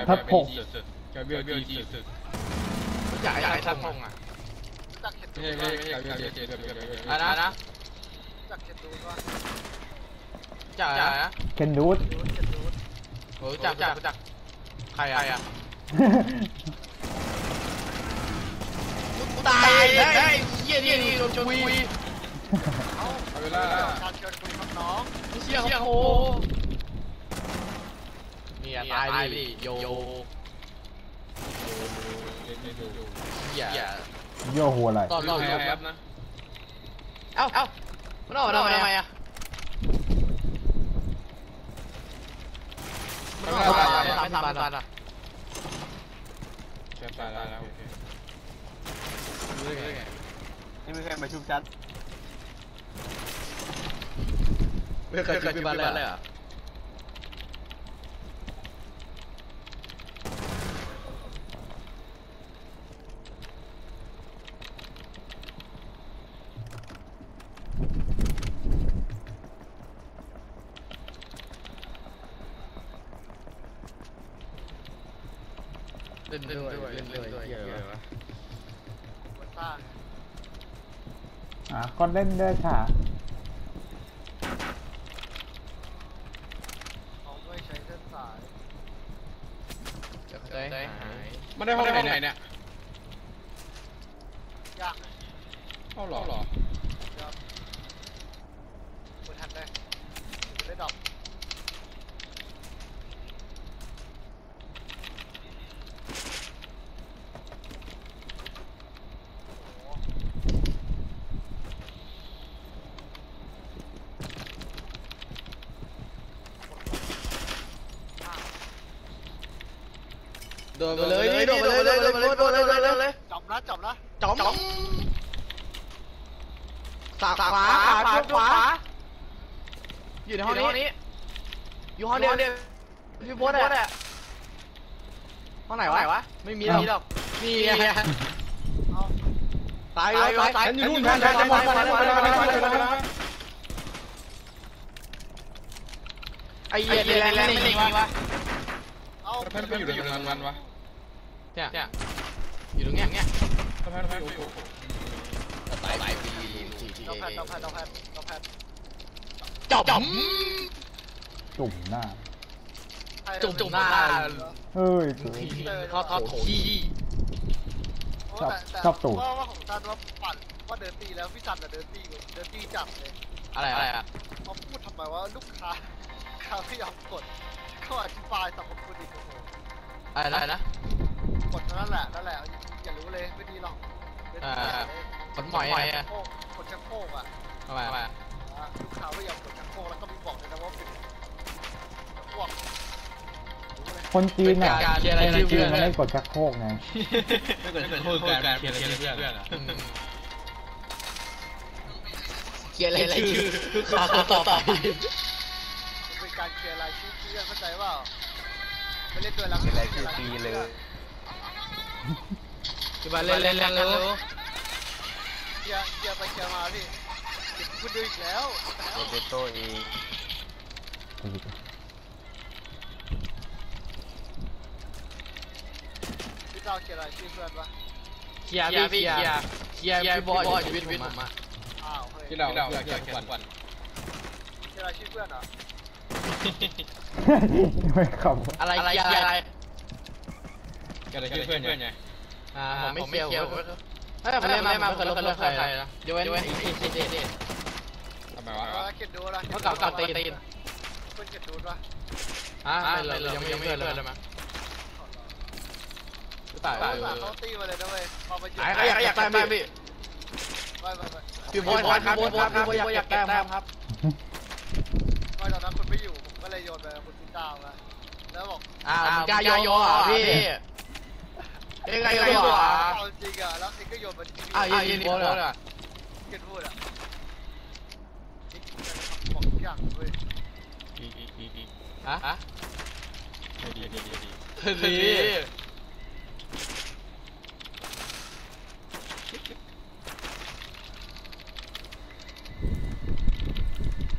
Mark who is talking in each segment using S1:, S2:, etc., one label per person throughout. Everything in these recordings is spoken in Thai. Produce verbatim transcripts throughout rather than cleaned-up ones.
S1: ทัดพง
S2: กาเบียลดีสุด
S3: อยากให้ทัดพงอ่ะ
S2: ไม่ใช่ไม่ใช่กาเบียลดีสุด
S3: อะไรนะจักเก็ตดูว่าจักนะ
S1: เคนดูด
S3: โอ้จักจักจักใครอ่ะตายได้เยี่ยนี่นี่โดนคุย
S2: เอาเวลา
S3: การเชิญคุยกับน้องเชี่ยเขาโผเนี่ยตายดิโยโยอย่า
S1: โยหัวอะไร
S3: ตอนนอนแป๊บนะเอ้าเอ้ามันออกทำไมอ่ะมันออกไม่ตามไม่ตามไม่ตามอ่ะ
S2: แค่ตายแล้วโอเค
S4: นี่ไม่เคยมาชุบชัด
S3: ไม่เคยชุบบ้านเลยอ่ะเล่นด้วยเล่นด้วยเยอะวะ
S1: อ่ะก็เล่นด้วยค่ะ
S3: เขาไม่ใช้เส้นสายจะได้หาย
S2: มันได้ห้องไหนเนี่ย
S3: ยาก
S2: ห้องหรอหรอ
S3: คุณทันได้คุณได้ดอกโดนไปเลยนี่โดนไปเลยโดนไปเลยโดนเลยโดนเลยจับนะจับนะจับสากขวาขวาขวาอยู่ในห้องนี้อยู่ห้องเดียวพี่โบ๊ทอะห้องไหนวะไม่มีหรอกนี่ไงตายเลยตาย
S2: อยู่นู่นท่านท่านจะมามาแล้วมาแล้วมาแล้วมาแล้ว
S3: ไอ้เหี้ยแรงไม่หนีวะ
S2: เอาท่านไปอยู่ตรงนั้นวะ
S3: เนี่ยอยู่ตรงเนี้ยเนี้ย
S2: ท่านท่านท่านโอ้โห
S3: ตายตายปีต้องแพทต้องแพทต้องแพทต้องแพทจับ
S1: จุ่มหน้า
S3: จุ่มหน้า
S1: เฮ้ย
S3: เขาเขาโถที่
S1: ชอบชอบตูด
S3: ว่าของซันว่าปั่นว่าเดินตีแล้วพี่ซันอะเดินตีเดินตีจับเลยอะไรอะไรอะเขาพูดทำไมว่าลูกค้าเขาไม่ยอมกดเขาอธิบายสรรพคุณอีกโอ้โหอะไรนะกดนั่นแหละนั่นแหละอย่ารู้เลยไม่ดีหรอกกดหมอยอะกดชักโครกอะทำไมลูกค้าไม่ยอมกดชักโครกแล้วก็มีบอกเลยนะว่าเป็นพวก
S1: คนจีนอ่ะคนจีนมันไม่กดชักโครกไง
S2: ไม่กดชักโครกการเคลียร์ชื่อเพื่อนอ่ะ
S3: เคลียร์อะไรชื่อคือข่าวต่อไปเป็นการเคลียร์รายชื่อเพื่อนเข้าใจว่าไม่เล่นด้วยแล้ว
S4: เคลียร์รายชื่อปีเลย
S3: คือมาเล่นเล่นเล่นรู้เคลียร์เคลียร์ไปเคลียร์มาพี่เก็บพูดด้วยอีกแล้ว
S4: โรเบโตเอง
S3: พี่เราเคลียร์รายชื่อเพื่อนปะเคลียร์พี่เคลียร์เคลียร์พี่บอยชีวิตวิทย์ผมอ่ะอ้าว
S2: ที่เราเราเคลียร์ทุกวัน
S3: เคลียร์รายชื่อเพื่อนเหรอ
S1: ไม่ขับ
S3: อะไรอะไรอะไร
S2: เคลียร์รายชื่อเพื่อนไง
S3: อ่าผมไม่เคลียร์ถ้าผมเล่นมาผมเคยลบเลือกใครนะยกเว้นยกเว้นอีกทีเด็ด
S2: ทำไมวะ
S3: เก็บดูละเขาเก่าเก่าตีนเพื่อนเก็บดูละอ่าไม่เลยยังไม่ยังไม่เลยเลยมั้ยตายเขาตีมาเลยนะเว้ยพอไปอยากอยากแต้มพี่ไปไปไปพี่โบ๊ทครับพี่โบ๊ทครับพี่โบ๊ทอยากแต้มครับไม่ตอนนั้นคุณไม่อยู่ผมก็เลยโยนไปคุณพี่ดาวนะแล้วบอกอ้าวกายโยอ่ะพี่เอ็งไงโยอ่ะจริงอ่ะแล้วเอ็งก็โยนมาที่อ้าวยินโบ๊ทอ่ะเกินพูดอ่ะบอกทุกอย่างเลย
S2: ดีดีดีดี
S3: ฮะฮะ
S2: ดีดีดี
S3: ดี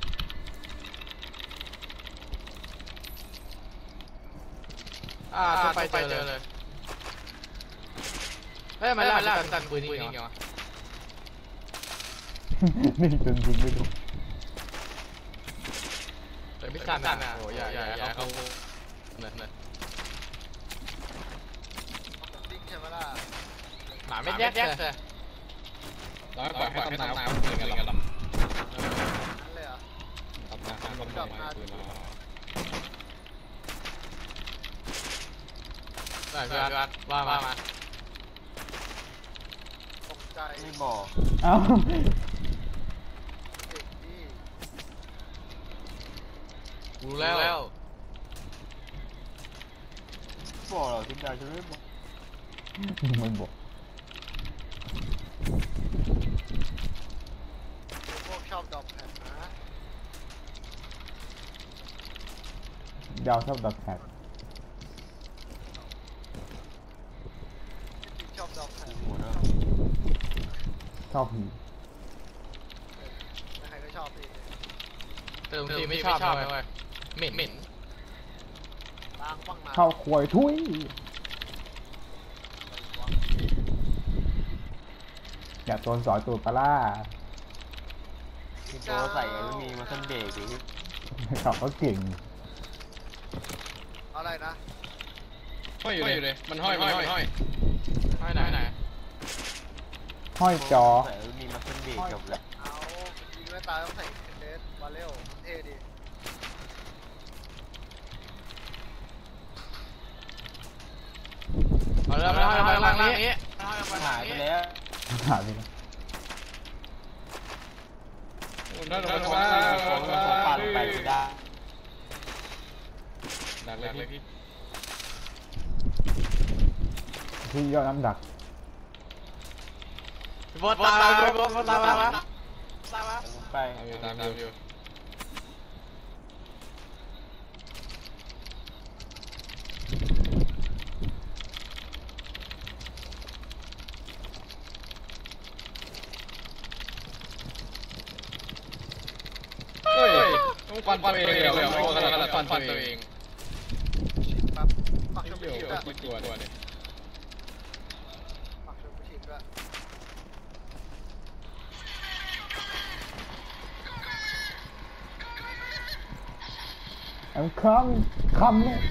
S3: อ่า
S2: ไปเจอเลยเฮ้ยมันล่ากันตันปืนนี่ไงวะ
S1: นี่จนจริงไม่รู้
S2: แต่พิซันอ่ะโอ้ยใหญ่ใหญ่เขาเนี่ยเนี่ย
S3: จริงใช่ไหมล่ะ
S2: หมาไม่แยกเลยแล้วปล่อยให้ตำนานปืนกันหรอ
S3: นั่นเลยเหรอ
S2: ตำนานลมดับมาปืนเราได้พี่วัดว่ามามา
S3: ตกใจ
S4: ไม่บอก
S1: เอ้า
S3: เด็กนี่
S2: รู้แล้ว
S4: บอกเหรอทุกอย่างจะไม่บอก
S1: ไม่บอก
S3: พวกชอบดอกแผ่นนะ
S1: ยาวชอบดอกแคท
S3: จริงชอบดอกแผ่น
S4: หัวเนอะ
S1: ชอบผี
S3: ใครก็ชอบพี่
S2: เติมทีไม่ชอบเลยเหม็นเหม็น
S3: ล้างบ้างนะ
S1: เข้าควยทุยอย่าโดนสอยตูดปลาล่า
S4: ที่ตัวใส่ไม่มีมาสันเบรกดิ
S1: เขาก็เก่ง
S3: อะไรนะ
S2: ห้อยอยู่เลยมันห้อยมันห้อยห้อยห้อยไหนไหน
S1: ห้อยจอ
S4: ใส่ไม่มีมาสันเบรกจบแล้ว
S3: เอายิงไม่ตายต้องใส่เดสบาเรลเท่ดิ
S2: เอาแล้วมาห้อยล่างนี้
S4: หายไปแล้ว
S1: หาไปแล้ว
S2: นั่น
S4: ข
S2: มัน
S4: อง
S2: ว่า
S4: ของของปั่นไปไม่ได้
S2: ดักเลยพี่
S1: ที่ยอดน้ำดัก
S2: บอสตามบอสตามมา
S4: ไป
S2: ตามอยู่เฮ้ยต้องฟันตัวเองเลยเหรอขนาดฟันตัวเอง
S3: แบบปักชม
S2: เดี๋
S3: พู
S2: ยว
S3: ด้วย
S2: คิดตัวเนี่ย
S3: ปักชมพูด้วย
S1: แอมคำคำเนี่ย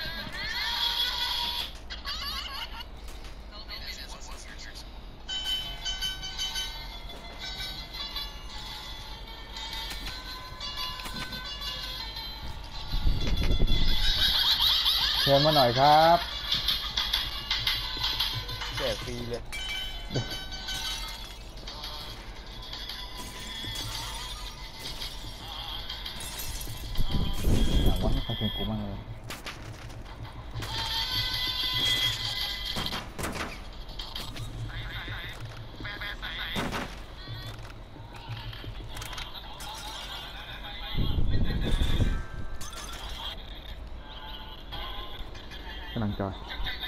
S1: เชิญมาหน่อยครับ
S4: แจกฟรีเลย
S1: อยากว่าให้ใครเป็นกูบ้างเลยกำลังจอย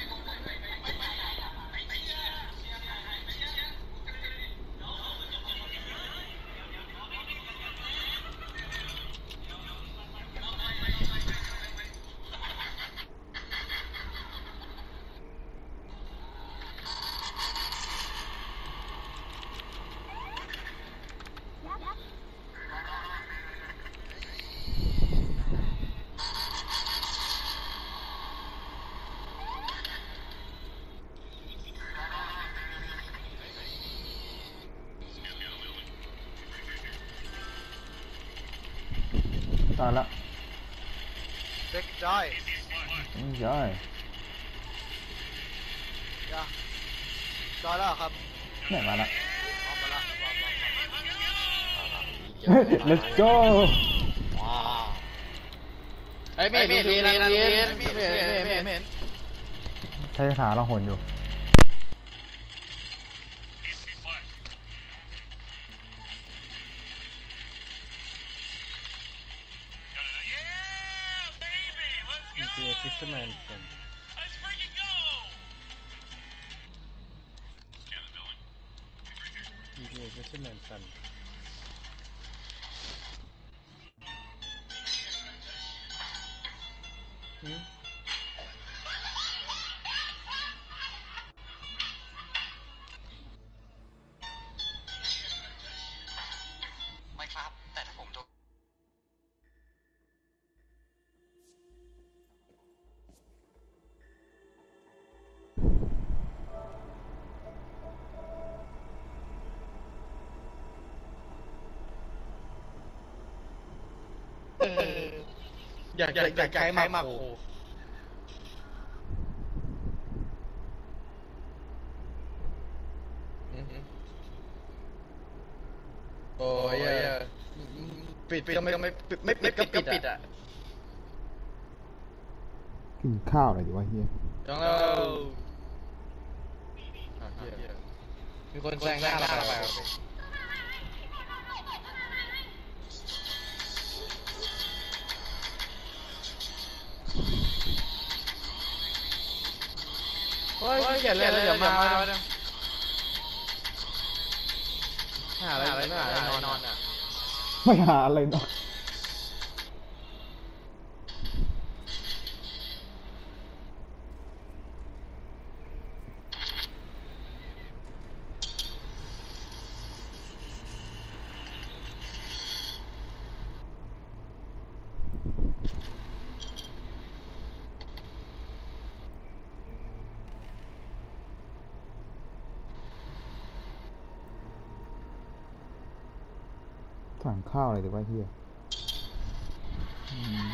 S1: ตายละ
S3: เด็กจอย
S1: ไม่ใช่
S3: ยาจอยแล้วครับ
S1: ไหนมาละ
S3: ออกมาละ
S1: let's go
S2: ไอ้เมย์เมย์เมย์เมย์เมย์เมย์เมย์เมย์
S1: ใช้ขาเราหนอยู่
S2: คือฟิสเตอร์แมนกันอีเดียฟิสเตอร์แมนกันอืมอยากอยากอยากใช้มาโคโอ้ยปิดก็ไม่ไม่ไม่ปิดก็ปิดอ่ะ
S1: กินข้าวอะไรดีวะเฮีย
S2: จังแล้วมีคนแซงหน้าเราไปโอ้ยเขียนเลยเดี๋ยวมาหาอะไรไม่หาอะไรนอนอ่ะ
S1: ไม่หาอะไรเนาะสั่งข้าวอะไรดีวะเฮียอืม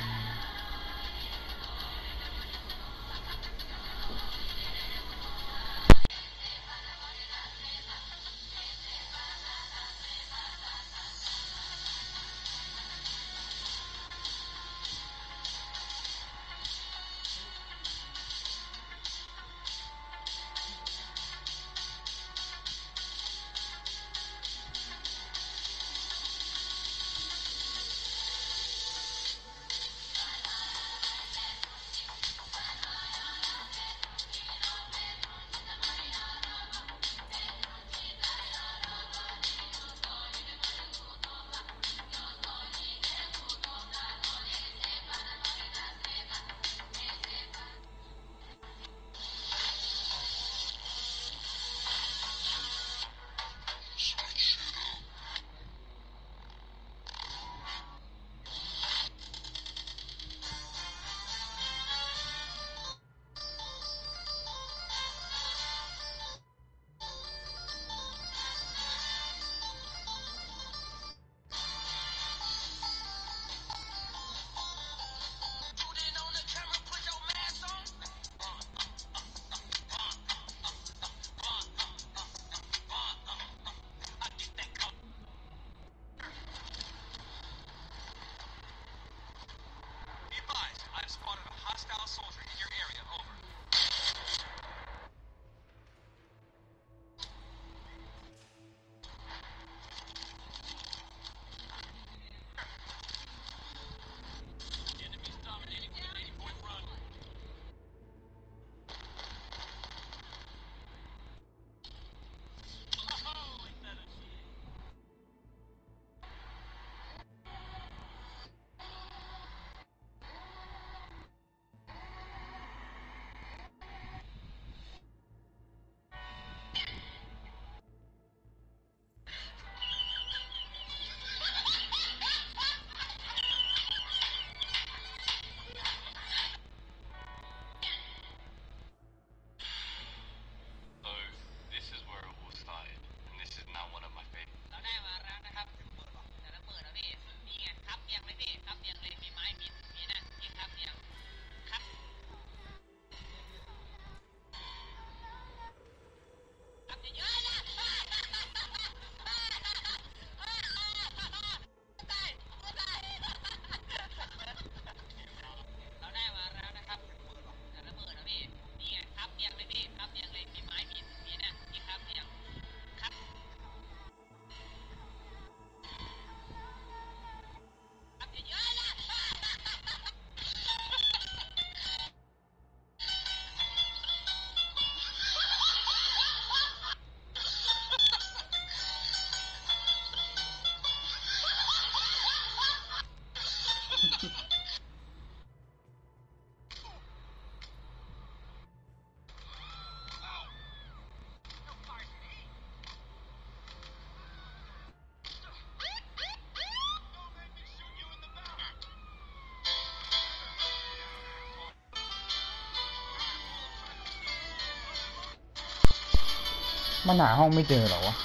S1: มันหาห้องไม่เจอเหรอวะ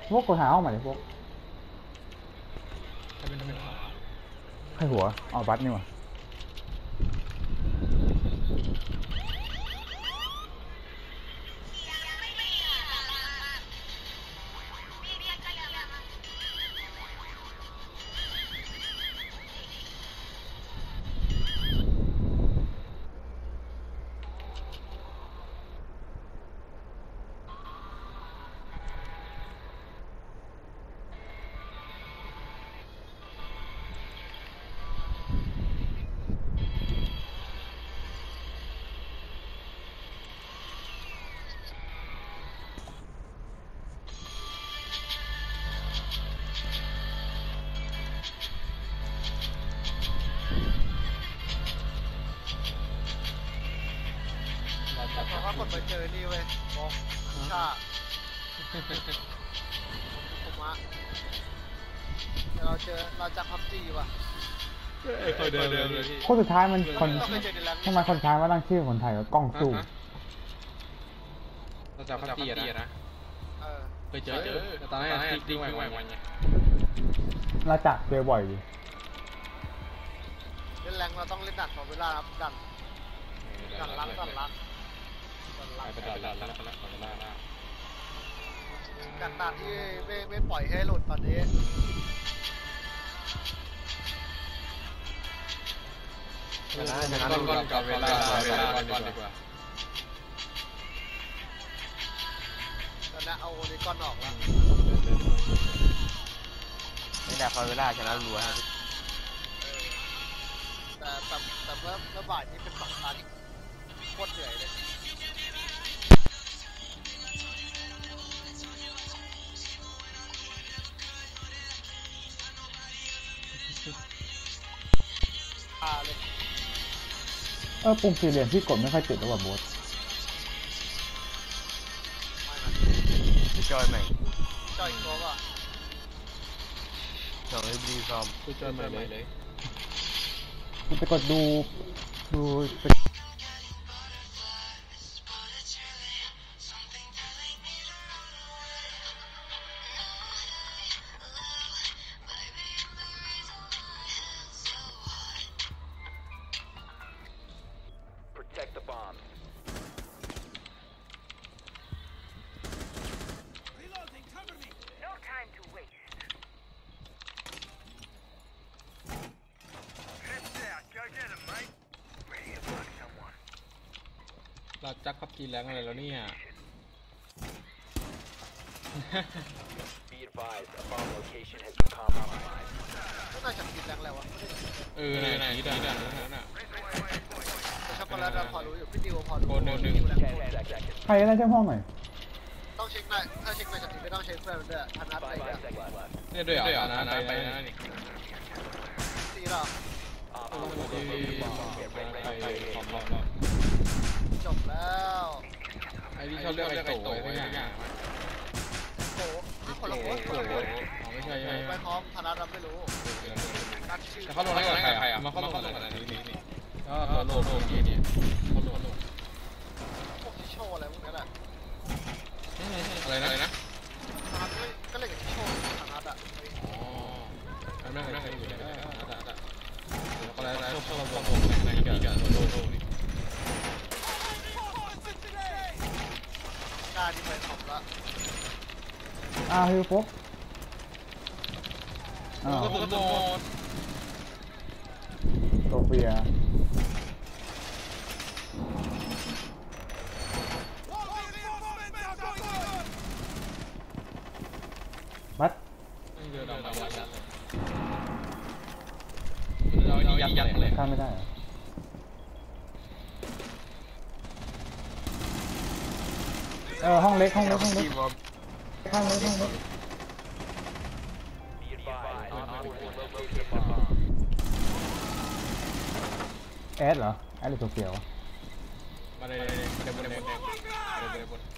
S1: พวกกดหาห้องใหม่ดิพวกใครหัวอ๋อบัสนี่หว่า
S3: เราก็กดไปเจอนี่เว้ยบอกชาผมมาเดี๋ยวเราเจอเราจับพับจีว่ะ
S2: เคยเดินเดินเลยพี่
S1: คนสุดท้ายมันคน
S3: ต้องไปเจอในแลนด์
S1: ทำไมคนสุดท้ายว่าตั้งชื่อคนไทยว่ากล้องสู้
S2: เราจับพัตตี้นะ
S3: เออ
S2: เคยเจอตอนนั้นติ๊กดิ้งไว้วันไง
S1: เราจักเจอบ่อยอยู่
S3: เล่นแรงเราต้องเล่นดันของเวลาครับดันดันลักดันลักดันลัก
S2: ไปดันดันดันดันดันดัน
S3: ดันดันที่ไม่ไม่ปล่อยให้หลุดตอนนี้
S2: ชนะชนะก่อนก่อนเวลาเวลาก่อนดีกว่า
S3: ตอนนี้เอาโอนิกอนออกแล้ว
S4: ไม่ได้พอเวลาชนะรัวฮะ
S3: แต่แต่แต่เมื่อเมื่อบ่ายนี้เป็นสองตาที่โคตรเหนื่อยเลยอาเลย
S1: เออปุ่มสี่เหลี่ยมที่กดไม่ค่อยติดแล้วว่ะโบ๊ท
S3: ไม่นะ
S4: จอยใหม่
S3: จอยตัวป่ะ
S4: สองเอฟดีฟอร์ม
S2: คือจอยใหม่เลย
S1: กูจะกดดูดู
S2: เราจักพับจีแรงอะไรแล้วเนี่ย
S3: ก็น่าจะกินแรงแล้ววะ
S2: เออไหนไหนที่ดันดันนั่นน่ะ
S3: แต่ช็อกโกแลตเราพอรู้อยู่พี่ดิวพอรู้
S2: โคนหนึ่งหนึ่ง
S1: ใครได้เช่ห้องหน่อย
S3: ต้องเช็คได้ถ้าเช็คไม่สติไม่ต้องเช็คเพื่อนด้วยทันนัดไปเนี่ย
S2: เนี่ยด้วยเหรอนะไปไปนะนี่
S3: ตีหรอ
S2: ไปขอบรอบ
S3: จบแล้ว
S2: ไอ้ที่ชอบเรียกไอ้โตไอ้ที่อย่าง
S3: โอ้ถ้าคนละคน
S2: โตไม่ใช่ใช่
S3: ไปพร้อมทันนัดเราไม่รู้นัดชื่อ
S2: แต่เขาลงได้กับใครอ่ะมาเขาลงกันอันนี้นี่นี่ก็โลโลนี่นี่เขาลงลง
S3: พวกที่โชว์อะไรพวกนี้แหละ
S2: อะไรนะอะไรนะ
S3: ทันนัดก็เล่นกับที่โชว์ทันนัดอ่ะ
S2: อ๋ออันนั้นอันนั้นอยู่แล้วก็แล้วแล้วชอบลงลงในกับโลโลนี่
S3: กล้าที่ไปท็อปละ
S1: อ้าวฮิวโฟกอ้าว
S2: ก็ผมโดน
S1: โซเฟียบัส
S2: เดินออกมายัดเลยเรายัดยัดเลย
S1: ข้ามไม่ได้เหรอเออห้องเล็กห้องเล็กห้องเล็ก
S4: ทีมวอร์ม
S1: ห้องเล็กห้องเล็กแอดเหรอแอดหรือโซเฟียวะ
S2: มาเลยมาเลยบนบนบนมาเลยบน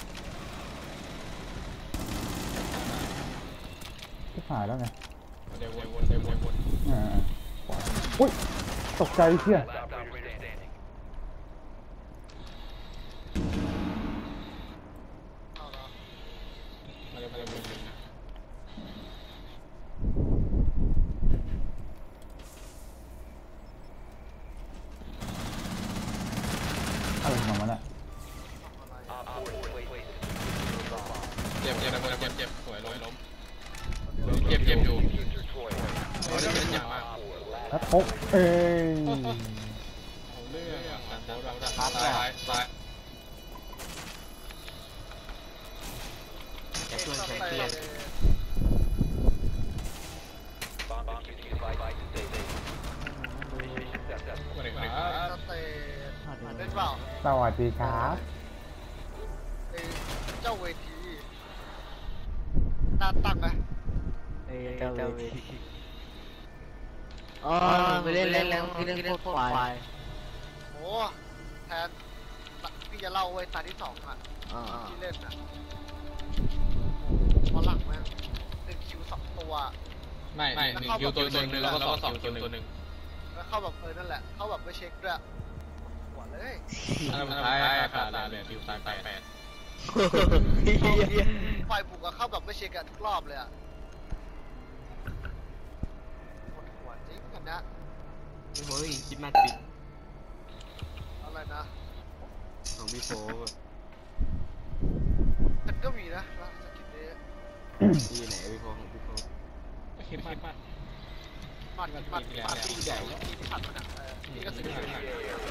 S1: ที่ผ่านแล้วไง
S2: มาเลยวนวนวนวน
S1: อ่าอุ้ยตกใจเชี่ย
S3: เอาละ
S2: มาเลยมาเลยวนนะจ็บเจ็บเจ็บเจ็บเจ็บสวยล้มล้มเจ็บเจ็บอยู่โอ้ยเจ็บเจ็บมาก
S1: แล้วพกเอ้ย
S2: เอาเรื่องอ่ะเราเราเราตายตายตาย
S4: แกชวนแกเครียด
S2: สวัสดีครับ
S3: สเตทเล่นเปล่า
S1: สวัสดีครับ
S3: ไอ้เจ้าเวทีน่าตั้งไหม
S4: เอ้ยเจ้าเวทีอ๋อไปเล่นเล่นเล่นที่เล่นโคตรควาย
S3: โอ้แทนพี่จะเล่าไว้ตาที่สองอ่ะ
S4: อ่า
S3: ที่เล่นอ่ะพอหลังแม่งหนึ่งคิวสองตัว
S2: ไม่ไม่หนึ่งคิวตัวหนึ่งแล้วก็สองคิวตัวหนึ่ง
S3: แล้วเข้าแบบเออนั่นแหละเข้าแบบไม่เช็คด้วยหัวเลย
S2: อันนั้นท้ายขาดเลยคิวตายแปดแปด
S3: ฝ่ายบุกก็เข้าแบบไม่เช็คกันทุกรอบเลยอ่ะหมดหัวจริงกันนะ
S4: เฮ้ยคิดมากปิด
S3: อะไรนะ
S4: ของพี่โฟ
S3: มันก็มีนะนะสกินนี้
S4: ที่ไหนพี่โฟของพี่โฟ
S2: คิดมากมาก
S3: มัดมัดมัดมัดที่ใหญ่ที่ผัดมันอ่ะเออนี่ก็สกินนี้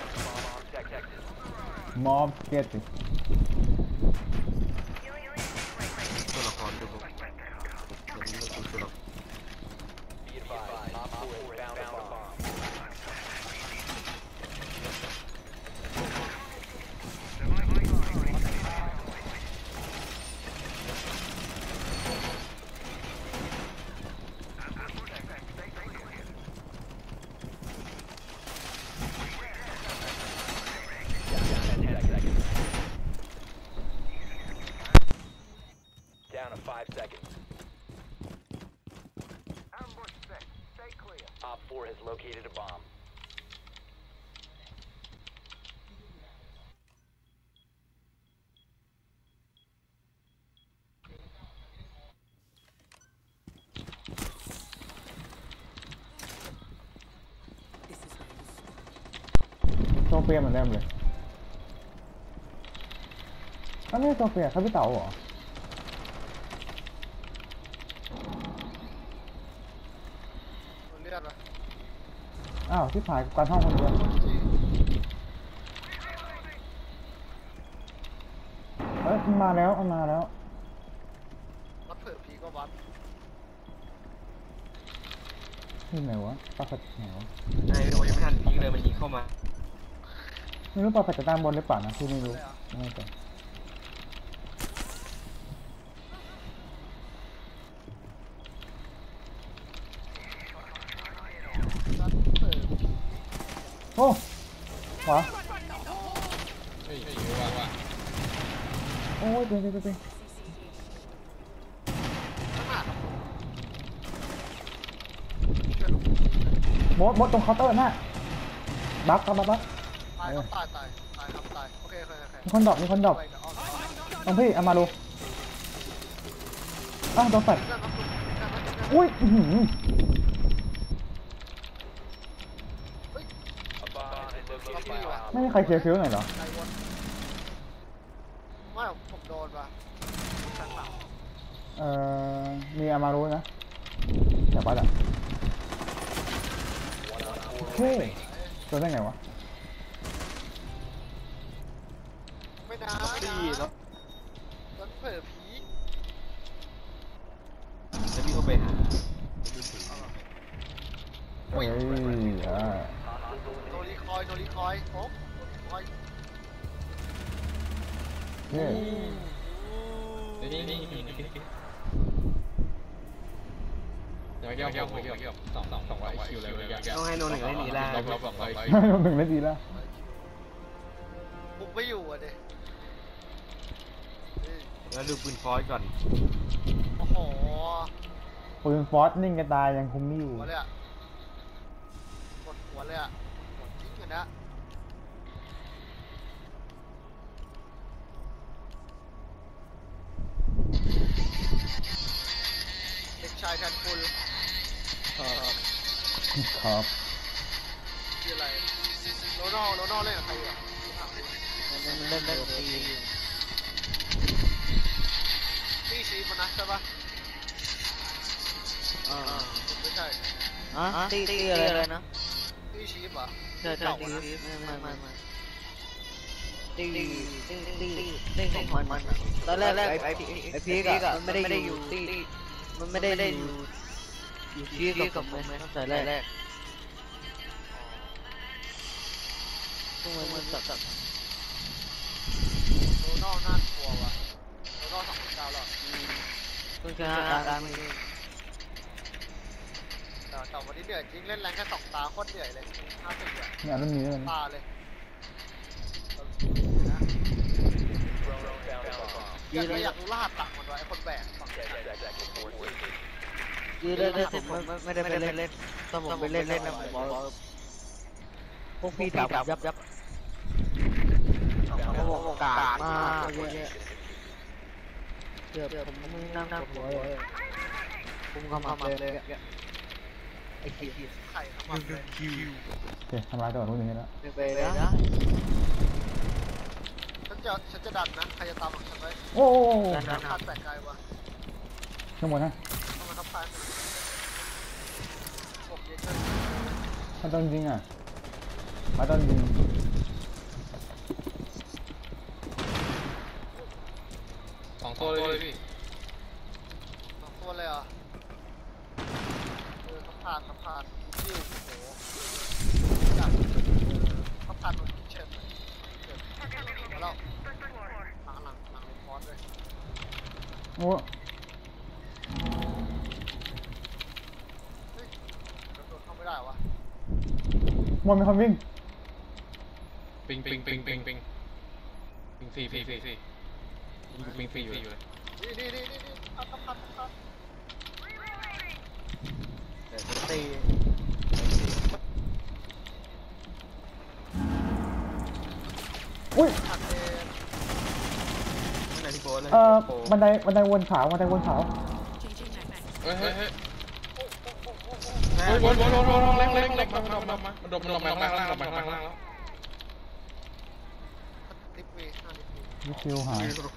S1: มอบเก็ต
S4: ตัวละครพี่โฟเดี๋ยวนี้เป็นตัวละคร
S5: Down to five seconds. Op four has located a bomb.
S1: โซเฟียเหมือนเดิมเลยก็ไม่ใช่โซเฟียเขาพี่เต๋าเหรอ
S3: มันเลือดวะ
S1: อ้าวที่ผ่านการห้องคนเดียวเอ้ยมันมาแล้วมันมาแล้ว
S3: วัดเผื่อผีก็วัด
S1: ที่ไหนวะปลาสัตว์ไหนวะ
S4: ไอ้โอ้ยไม่ทันพีเลยมันยิงเข้ามา
S1: ไม่รู้ปลาสัตว์จะตามบนหรือเปล่านะที่ไม่รู้ไม่แน่ใจ
S3: วัดเผื่อผี
S1: โอ้ขวา
S2: เฮ้ยคิวว่าว่า
S1: โอ้ยเดี๋ยวเดี๋ยวเดี๋ยว
S3: ข้างหน้า
S1: โบสโบสตรงเคาน์เตอร์หน้าบัฟครับบัฟบัฟ
S3: ตายครับตายตายตายครับตายโอเคโอเคโอเค
S1: มีคนดรอปมีคนดรอป
S3: ไปเดี๋ยวอ้อม
S1: ตรงพี่เอามาดูอ้าวโดนปัด
S3: นั่นครับคุณนั่นครับคุณนั่น
S1: อุ้ยอื้อหือ
S5: A bomb has located
S3: Copy.
S5: by Op
S1: ไม่มีใครเคลียร์ฟิวหน่อยเหรอ
S3: ใจวนไม่ผมโดนว่ะข้างหลัง
S1: เอ่อมีอามารุนะแต่ว่าอะเฮ้ยโดนได้ไงวะ
S3: ไม่นะ
S4: ตีแล้ว
S3: วัดเผื่อผี
S4: แล้วพี่ก็ไปหา
S1: เฮ้ยอ่า
S3: โนรีคอยโนรีคอยโอ๊บโนรีคอย
S1: เฮ้ย
S2: นี่นี่นี่นี่เดี๋ยวเกี่ยวเกี่ยวเกี่ยวเกี่ยวสองสองสองร้อยคิวเลยเกี่ยว
S4: ต้องให้โนหนึ่งได้หนีล่า
S2: ลบลบสองร้อย
S1: ลงถึงได้ดีแล้ว
S3: บุกไม่อยู่อ่ะเด็
S4: แล้วดูปืนฟอสก่อน
S3: โอ้โห
S1: ปืนฟอสนิ่งกระตายยังคุมไม่อยู่
S3: หัวเลยอ่ะกดหัวเลยอ่ะกดทิ้งกันนะเด็กชายแทนคุณ
S1: ครับ
S3: ชื่ออะไรโรนัลโรนัลเล่นกับใครอ่ะ
S4: เล่นเล่นเล่นตี
S3: พี่ชี
S4: อ่ะตีตีอะไรนะ
S3: ที่ชีฟเหรอ
S4: ใช่ใช่ตีไม่ไม่ไม่ไม่ตีตีตีตีของมันตอนแรกไอ้ไอ้ไอ้พีกอะมันไม่ได้อยู่ตีมันไม่ได้อยู่อยู่ที่กับผมตั้งแต่แรกพวกมันจับจับ
S3: โรนัลน่ากลัวว่ะโรนัลสองพันเก้าแล้ว
S4: เพิ่งชนะตามนี้
S3: แต่แต่วันนี้เหนื่อยจริงเล่นแรงแค่สองตาโคตรเหนื่อยเลยห้าสิบอะ
S1: เนี่ยรุ่นนี้เลย
S3: ตาเลย
S5: Drone found a bomb.
S3: อยากอยากรู้รหัสหลังมันวะไอ้คนแบกฝั่ง
S5: ten seconds before insertion.
S4: ยืนเล่นเล่นผมไม่ได้ไปเล่นเล่นตอนผมไปเล่นเล่นนะผมบอกพวกพี่ดับยับยับเขาบอกกากมากเกือบผมนั่งนั่งหัวเลยผมขมับเลยไอ้ขี้
S3: ไข่ทั้งวันเลย
S1: โอเคทำลายตัวรุ่นนี้แล้ว
S4: ไปนะ
S3: ฉันจะฉันจะดันนะใครจะตามหลังฉันไว้
S1: โอ้โห
S3: ทันแบกไกลว่ะ
S1: ข้างบนนะ
S3: ต้องมาทับพานผมเยอะเกิน
S1: ถ้าต้องยิงอ่ะมาต้องยิง
S2: สองตัวเลยพี่
S3: สองตัวเลยเหรอเออทับพานทับพานจิ้วโอ้โหจับทับพานมันเชิดเลยเชิดมาแล้วหลังหลังหลังเป็นฟอสเลย
S1: โอ้
S3: เฮ้ยโดนเข้าไม่ได้วะ
S1: มอนมีคนวิ่ง
S2: ปิงปิงปิงปิงปิงปิงสี่สี่สี่สี่ปิงสี่อยู่เลย
S3: นี่นี่นี่นี่นี่ทับทับทับทับ
S4: ตี
S1: อุ้ย
S3: ทันเอง
S1: เอ่อบันไดบันไดวนขาวบันไดวนขาว
S2: เฮ้ยเฮ้ยเฮ้ยเฮ้ยวนวนวนวนวนแรงแรงแรงมามามามามันดมมันดมมาข้างล่างดมมาข้างล่างแล้ว
S3: ลิฟวีห้าลิฟวี
S1: วิคิวหาย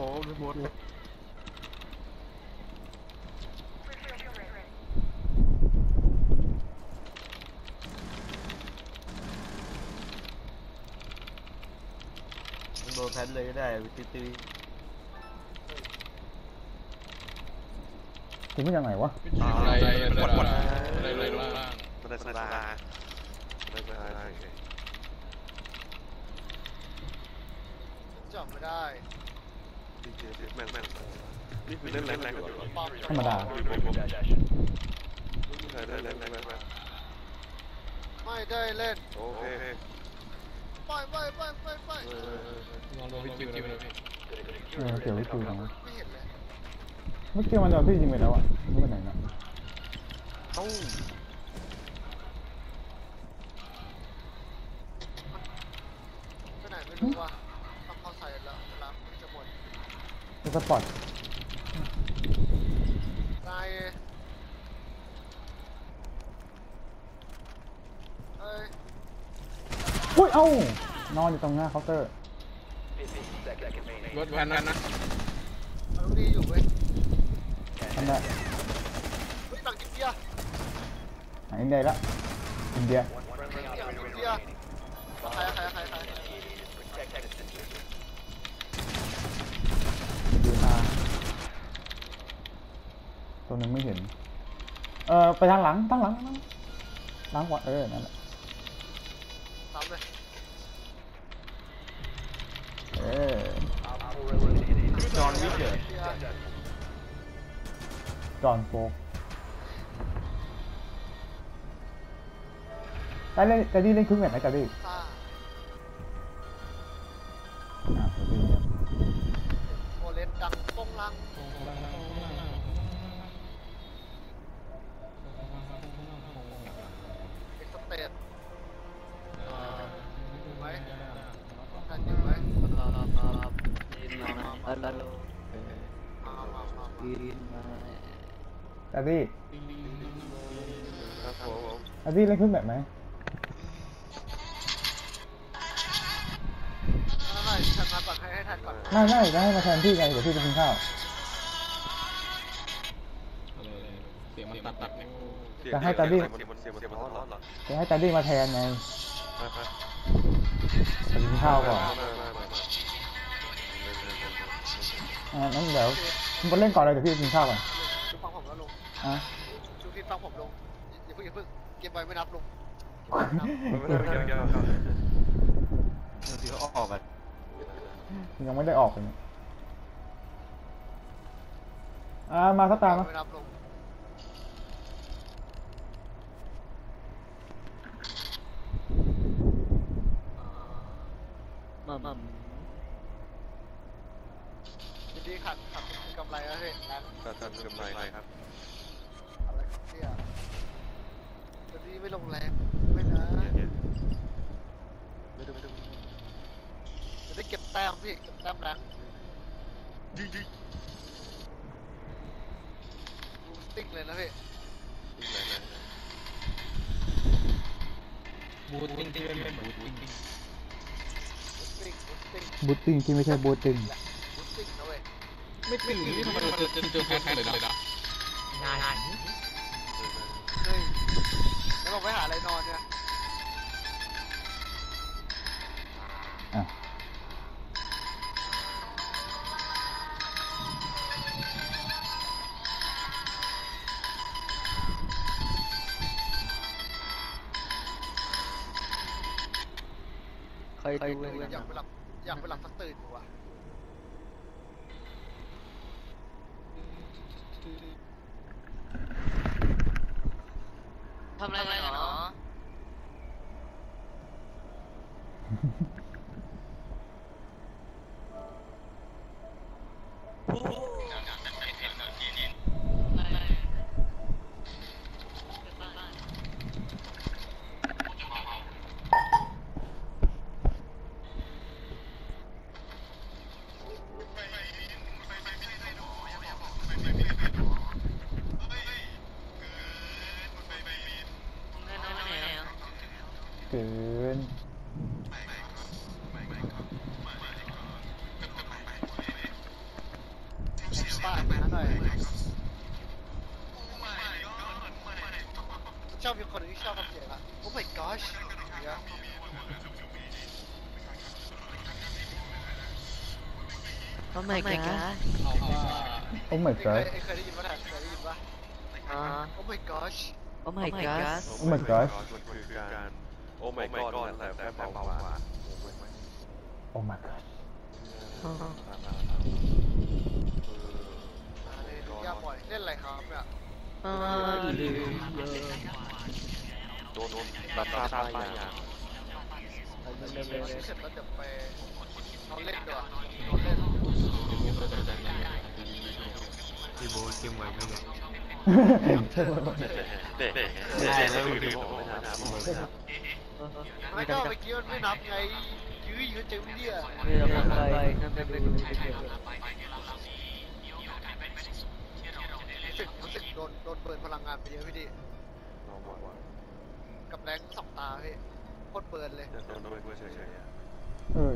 S4: โดนแพนเลยก็ได้ตีตี
S1: ถึงไม่ยังไงวะ
S2: อะไรอะไรอะไรอะไรล่าง
S6: ไม่ได้สลาไม่ได้สลา
S3: จับไม่ได้
S6: ดีเจแม่นแม่นนี่คือเล่นแรงแรงอยู่
S3: ปอม
S1: ธรรมดา
S6: ใช่เล่นแรงแรงแรง
S3: ไม่ได้เล่น
S6: โอเค
S3: ไปไปไปไปไป
S2: ลองดูวิคิวนะพี่
S1: เออเกี่ยววิคิวตรงนั้น
S3: ไม่เห็นเลย
S1: เมื่อกี้มันโดนพี่ยิงไปแล้วอ่ะไม่เป็นไหนนะ
S6: ต้อง
S3: ไปไหนไม่รู้ว่ะต้องเข้าใส่แล้วเวลาจะหมด
S1: เป็นสปอร์ต
S3: นายเอ้ย
S1: อุ้ยเอ้านอนอยู่ตรงหน้าเคาน์เตอร์
S2: รถแพนนั้นนะ
S3: มันดีอยู่เว้ย
S1: ทำได้
S3: เฮ้ยต่างอินเดีย
S1: หายอินเดียละอินเดีย
S3: ต่างอินเดียใครใครใครใคร
S1: ดูมาตัวหนึ่งไม่เห็นเออไปทางหลังทางหลังหลังขวาเออนั่นแหละ
S3: ตามเลย
S1: เออ
S6: จอห์นวิกเกอร์
S1: จอห์นโฟกได้เล่นจะดีเล่นครึ่งแบบไหนจะดี
S3: ซ่า
S1: อ่าจะดีเนี่ย
S3: โอเลนดังป้งลังเอ็กซ์เตดอยู่ไหมท่านอยู่ไหม
S4: ฮัลโหล
S3: มามามามา
S1: จะดี
S6: ครับผม
S1: จะดีเล่นครึ่งแบบไหม
S3: ไม่ไม่ฉันมาก่อนให้ให้ทันก่อน
S1: ไม่ไม่จะให้มาแทนพี่ไงเดี๋ยวพี่จะกินข้าว
S2: เสียงมันตัดตัดเนี่ย
S3: จ
S1: จะให้ตาดี้
S6: เสียงมันเสียงมันร้อนร้อนเหรอ
S1: จะให้ตาดี้มาแทนไง
S6: ไปไป
S1: ไปกินข้าวก่อน
S6: ไปไปไป
S1: อ่านั้นเดี๋ยวคุณไปเล่นก่อนเลยเดี๋ยวพี่กินข้าวก่อน
S3: ดูฟังผมแล้วลง
S1: อ่ะ
S3: ดูพี่ฟังผมลงอย่าเพิ่งอย่าเพิ่งเก็บไว้ไม่นับลง
S6: ไม่ได้ไม่ได้ไม่ได้
S2: เดี๋ยวออกไป
S1: ยังไม่ได้ออกเลยอ่ามาสักตามนะ
S3: ไม่นับลง
S4: มามา
S3: ทีนี้ขัดขัดกำไรแล้วเฮ้ยแรง
S6: ตัดตัดกำไรครับ
S3: อะไรครับเนี่ยทีนี้ไม่ลงแรงไม่นะ
S6: เนี่ยไม่ดูไม่ดู
S3: จะได้เก็บแต้มพี่เก็บแต้มแรง
S6: ยิงยิง
S3: บูสติ้งเลยนะพี่
S6: ยิงไหนไหน
S2: บูทติ้งที่เป็นบูทติ้ง
S3: บูสติ้งบูสติ้ง
S1: บูตติ้งที่ไม่ใช่บูตติ้ง
S3: บูสติ้งนะเว้ย
S2: ไม่ติ้งนี่ทำไมเราเจอเจอเจอแพ้เลยนะ
S4: นาน
S3: เฮ้ยแล้วบอกไปหาอะไรนอนเนี่ย
S1: อ่ะ
S4: เคยดูเลย
S3: อยากไปหลับอยากไปหลับสักตื่นอยู่ว่ะ
S4: ทำอะไรกันเนาะ
S1: เกิน
S3: ป้าหาหน่อยชอบมีคนที่ชอบทำเสียงอะ Oh my gosh เนี่ย
S4: โอ้ my god
S2: เอาว่า
S1: โอ้ my
S3: เค
S1: god
S3: ยเคยได้ยินป่ะเนี่ยเคยได้ยินป่ะ
S4: อ่า
S3: Oh my gosh
S4: Oh my god
S1: Oh my gosh
S6: มันคือการโอ้ my god แต่แค่เบากว่า
S1: โอ้ my god
S3: อ่าเลยดูยากบ่อยเล่นอะไรครับเนี่ย
S4: อ่าลืมเยอะ
S6: โดนโดนตัดตาตาอย่าง
S3: เล่นเลยเสร็จแล้วเดี๋ยวไปเขาเล่นด้วยเขาเล่น
S6: ที่โบเกมไว้ไม่ได้
S1: เด็ก
S6: เด็กเด็กแล้วดูผมไม่ทำผมไม่ท
S3: ไม่ก็เมื่อกี้มันไม่นับไงยื้อยื้อเจ็บเนี่ย
S4: เรื่องอะไรนั่นเป็นดู
S3: รู้สึกรู้สึกโดนโดนเบิร์นพลังงานไปเยอะพี่ดิ
S6: ำน้องบอกว่า
S3: กับแรงสองตาพี่โคตรเบิร์นเลย
S6: จะโดนโดนเฉยเฉย
S1: เออ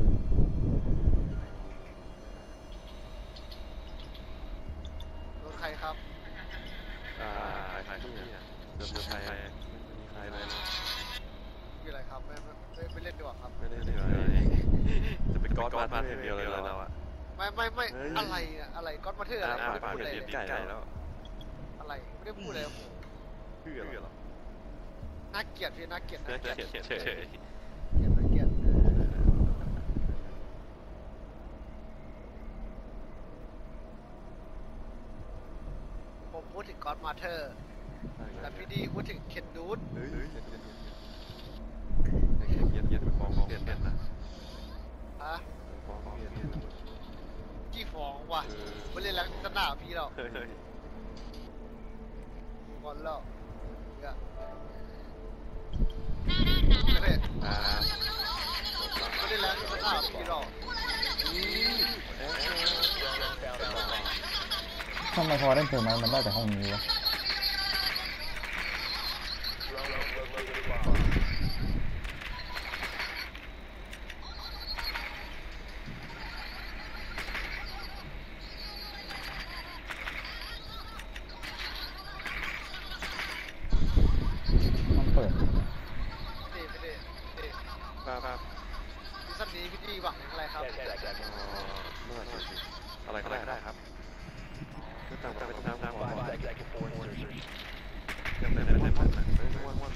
S3: โดนใครครับ
S6: อ่าใครที่เนี่ยเดิมเดิมใครใครเลย
S3: มีอะไรครับไม่ไม่ไม่ไม่เล่นดีกว่าครับ
S6: ไม่ได้เหนื่อยจะเป็นก้อนมาเดียวเลยเราอ่ะ
S3: ไม่ไม่ไม่อะไรอะอะไรก้อนมาเทอร์อะไร
S6: อ่า
S3: ไม่ได้
S6: ปาก
S3: พูด
S6: เป็
S3: อะไร
S6: น
S3: เลย
S6: ไก่แล้ว
S3: อะไรไม่ได้พูดอะไรโอ้โห
S6: เพื่อหรอ
S3: น่าเกลียดพี่น่าเกลียด
S6: เฉ
S3: น่าย เกลียด
S6: เฉยเฉย
S3: เกลียดน่าเกลียดผมพูดถึงก้อนมาเธอร์แต่พี่ดีพูดถึงเคนดูด
S6: เฮ้ยเย็นเย็นเย็นเย็นฟองเย็นเย็นนะ
S3: ฮะ
S6: ฟองเย็นเย็น
S3: จี้ฟองว่ะไม่เล่นแล้วจะหน้าพี่หรอก
S6: เฮ้ย
S3: บอลแล้วเนี่ยไม่เล่น
S6: อ่า
S3: ไม่เล่นแล้วจะหน้าพี่หรอก
S1: ทำไมพอเล่นเทอร์ไมมันได้แต่ห้องนี้วะ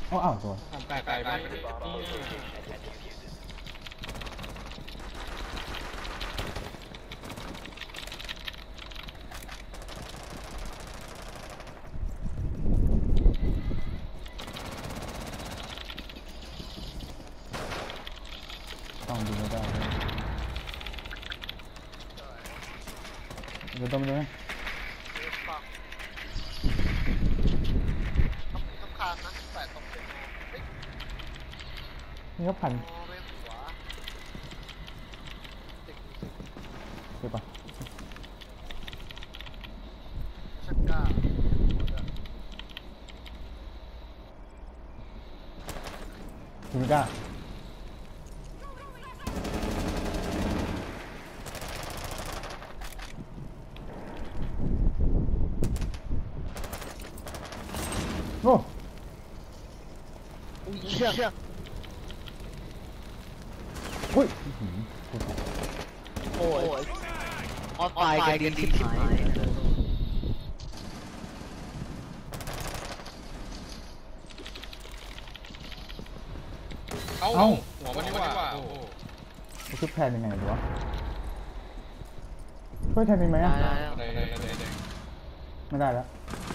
S1: อ้าวอ้าวตัว
S2: ทำไกลไกลไป
S1: ต้องดูไม่ได้เดี๋ยวต้องดูนะ
S3: เอฟฟังต้องต้องคานนะแปดตกเป็นเฮ้ย
S1: นี่เขาพัน
S3: โอ้ไม่หัวติดอยู่สิ
S1: เดี๋ยวปะ
S3: ชักก้า
S1: ทีนี้ก้าโอ้
S4: อุ้ยเชี่ย
S1: อุ้ยอื้อหือตัวตก
S4: โอ้ยออนไฟกันดีที่หาย
S2: เอ้าหัวมันนี่ว่าโอ้
S1: จะชุบแทนยังไงดีวะช่วยแทนมีไหม
S4: ได้
S1: อ่ะ
S4: แล้ว
S2: ได้ได้ได้ได้
S1: ไม่ได้แล้ว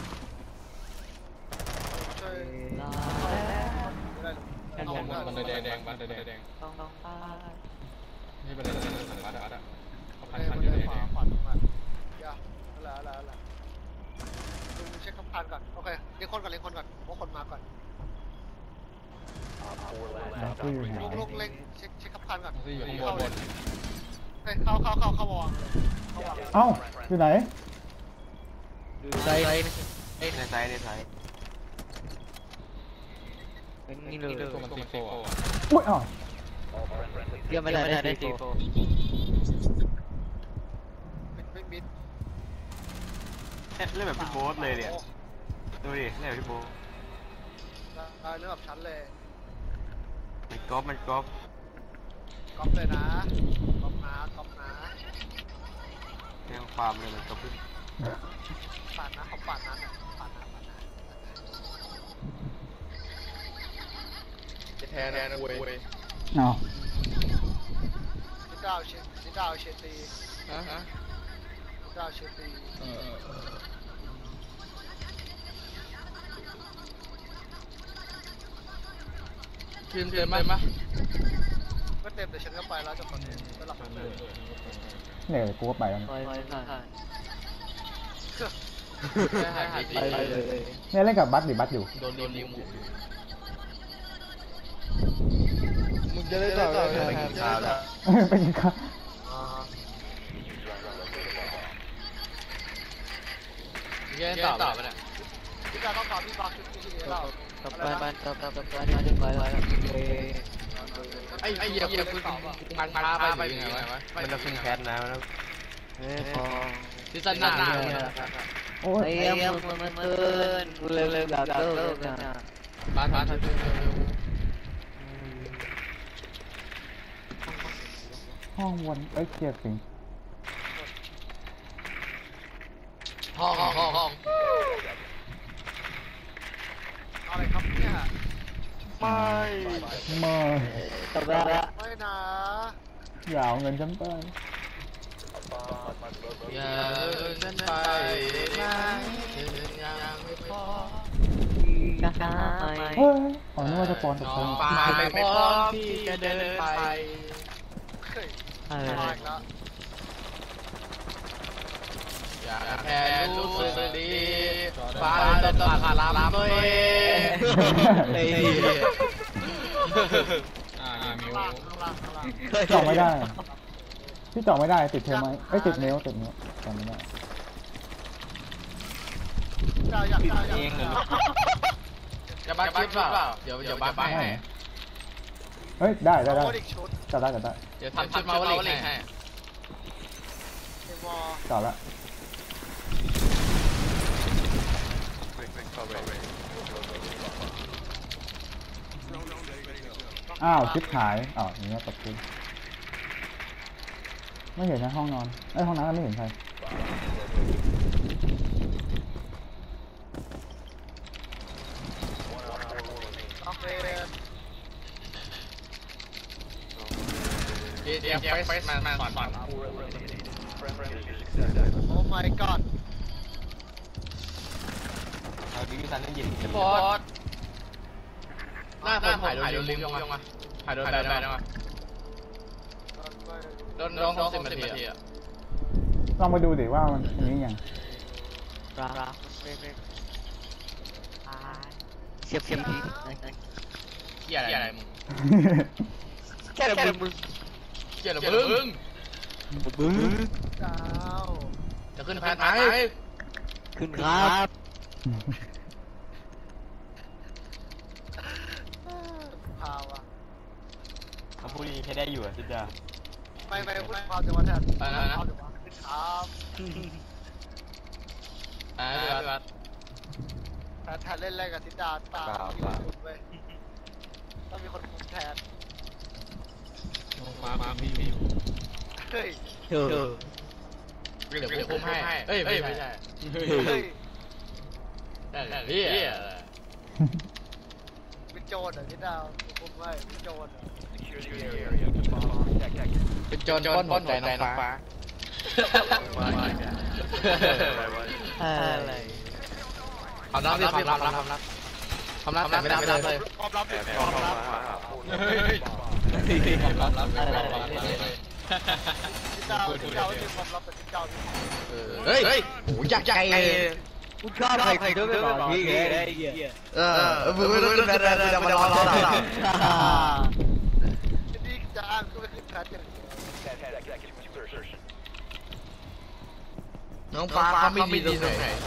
S3: ช่วย
S4: ได้
S3: ไม่ได้หรอก
S2: แดงมันแดงแดงมันแดงแดง
S4: ต้องต้องตาย
S2: นี่เป็นอะไรสังกัดอ่ะเขาพั
S3: ไม่
S2: น
S3: ได้
S2: พัน
S3: ไม่
S2: อยู่
S3: ได้
S2: แด
S3: ขวาง ขวาตรงนั้นอย่าอะไรอะไรอะไรดูเช็คคำพานก่อนโอเคเรียกคนก่อนเรียกคนก่อนว่าคนมาก่อน
S1: ดักซี่หา
S3: ลูก
S1: ย
S3: ลูกเล็งเช็คเช็คคำพานก่อน
S2: ที่อยู่ข้างบ
S3: เข้าน
S2: บ
S3: เลย
S2: น
S3: เฮ้ยเข้าเข้าเข้าเข้าวางเข้าวาง
S1: เอ้าอยู่ไหน
S4: ดูไซส์
S6: ในไซส์ในไซส์
S4: เป็นนี่เลย
S2: ตัวมันตีโฟ
S1: อุ้ยอ้าว
S4: เกี่ยวไม่ได้ได้ทีโฟ
S3: ไม่มิด
S6: เล่นแบบพี่โบ๊ทเลยเนี่ยดูดิเล่นแบบพี่โบ๊ท
S3: ได้เรื่องแบบชั้นเลย
S6: มันก๊อปมันก๊อป
S3: ก๊อปเลยนะก๊อปนะก๊อปนะ
S6: เรื่องความเลยมันก๊อป
S3: ปาดนะเขาปาดนะปาดนะปาดนะ
S2: จะแทนแทนอวย
S1: อ้าว
S3: นิดาวเชนิดาวเชตี
S2: ฮะฮะ
S3: นิดาวเชตี
S2: เออคืนเต็มไหมปะ
S3: ก็เต็มแต่ฉันก็ไปแล้วจะคนเองก็หลับเลย
S1: เนี่ยกูก็ไปแล้วนะ
S4: ไปไปไป
S2: หายหาย
S4: ไปเลย
S1: เนี่ยเล่นกับบัสดิบัสอยู่
S2: โดนโดนลิงมึงจะได้ต่อเลย
S6: ข่าวแล้ว
S1: เป็นยังไงครับ
S2: แย่ต่อต่อไปเนี่ย
S3: พี่ดาวต้องตอบพี่บาร์คือพี่เอเรา
S4: ต่อไปไปต่อต่อต่อไปไปไปไป
S2: ไอ้ไอ้เหยียบเหยียบคือพันพาไปยังไงวะ
S6: มันจะขึ้นแคสนะมัน
S4: เฮ้ยพอ
S2: ซีซั่นหน้า
S1: โอ้ย
S4: ไอ้เอ็มมันมันเกินกูเลยเลยแบบเลิกนะ
S2: พาพาเร็ว
S1: ห้องวนเอ้ยเกียร์สิง
S2: ห้องห้องห้องห้อง
S3: อะไรครับเนี่ย
S6: ไม่
S1: มา
S4: ต่อไปละ
S3: ไม่นะ
S1: อย่าเอาเงินฉันไป
S2: อย่าเดินไปนะยังไม่พอ
S4: จะหาไป
S1: เฮ้ยอ๋อนึกว่าจะปอนกับ
S2: น้อ
S1: ฉัน
S2: งปานไม่พร้อมที่จะเดินไป
S3: เฮ้ย
S4: เออ
S3: มาอีกแล้ว
S2: อยากแค่รู้สึกดีฟ้าจะต้องขาดลำตัวเอง
S4: ไอ้
S2: อ่ามิ
S3: ข้าง
S2: ว
S3: ล่างข้างล่างข้างล่าง
S1: จองไม่ได้พี่จองไม่ได้ติดเทอมไหมเอ้ยติดเมลติดเมลจองไม่ได้
S3: ดาวอยากดาวอยาก
S2: จะบัฟคลิปเปล่าเดี๋ยวเดี๋ยวบัฟให้
S1: ได้เหรอเฮ้ยได้ได้ได้
S3: โอ้อีกชุด
S1: จับได้จับได้
S2: เดี๋ยวทำชุดมาว่าเล็กให้
S3: เอวอ
S1: จับละ
S6: เข้าไป
S1: อ้าวชิปหายอ้าวอย่างเงี้ยตบคืนไม่เห็นนะห้องนอนไอ้ยห้องน้ำไม่เห็นใคร
S3: เอา
S2: แยกเฟสมาสอนสอน
S3: โอ้ my god
S2: บอสหน้าคนถ่ายโดนลืมยังไงถ่ายโดนแบบได้ยังไงโดนโดนหกสิบนาทีอ่ะ
S1: ลองไปดูดิว่ามันอันนี้ยัง
S4: ราราเสียบเสียบที
S2: เหี้ยอะไรมึง
S4: แค่ระเบิดมึง
S2: เหี้ยอะไรมึง
S4: บึ้ง
S3: เจ้า
S2: จะขึ้นพานไหน
S4: ขึ้นครับ
S3: พาวะ
S7: คำพูดนี้ใช้ได้อยู่อ่ะจิจ้า
S3: ไม่ไม่พูดความจังหวะแทน
S2: อะไรนะ
S3: ความจังหวะขึ้นครับ
S2: อ่าพี่วัด
S3: แทนแทนเล่นแรกกับทิดาตามีคนคุมเว้ยต้องมีคนคุมแทน
S2: มามามีมี
S3: เฮ้ย
S4: เธอ
S2: เดี๋ยวกูคุมให้เอ้ยไม่ใช่
S3: เฮ้ย
S2: นั่นแหละพี่
S3: เป็นโจรเหรอทิดาคุมไว้เป็นโจรเหรอ
S2: เป็นโจรป้อนหัวใจน้องฟ้า
S4: อะไร
S2: ความลับดิความลับความลับความลับแต่ไม่รับเลย
S3: ความลับเป็นความลับ
S2: ความลับความลับความลับ
S3: ทิดาทิดาเป็นความลับแต่ทิดา
S2: เฮ้ยเฮ้ยโหอยากใจ
S4: กูชอบใครใครด้วยไม่บอกพี่ไอ้เหี้ย
S2: เออมึงไม่รู้จะเป็นอะไรจะมาล้อเรา
S3: นี่จะอ้างก็ไม่ขึ้นแพทอย่างเดียว
S2: น้องฟ้าเขาไม่ดีตรงไหน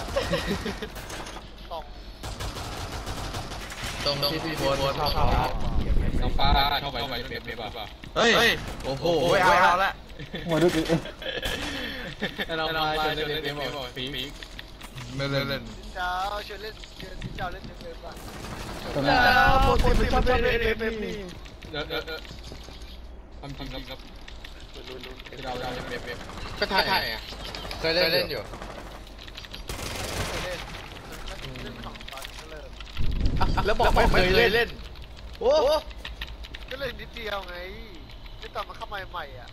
S3: ตรง
S2: ตรงที่พี่โบ๊ทชอบเขาน้องฟ้าเข้าไปเข้าไปเปรียบเทียบป่ะเฮ้ยโอ้โหเอาเอาละ
S1: มาดูดิ
S2: น้องฟ้าจะเล่นเล่นบอกปีไม่เล่นเล่น
S3: เจ้าชวนเล่นชวนเจ้าเล่นเล่นป่ะ
S1: ตรงนั้น
S2: โปรตีนชอบเล่นเล่นเล่นนี่เดี๋ยวเดี๋ยวทำจริงครับเราเราเปรียบเทียบก็ถ่ายอ่ะเคยเล่นเล่นอยู่
S3: เล่นเล่นไม่สองตอนก็เลิก
S2: แล้วบอกไม่เคยเล่นโอ้
S3: ก็เล่นนิดเดียวไงไม่ตอนมาเข้ามาใหม่อ่ะ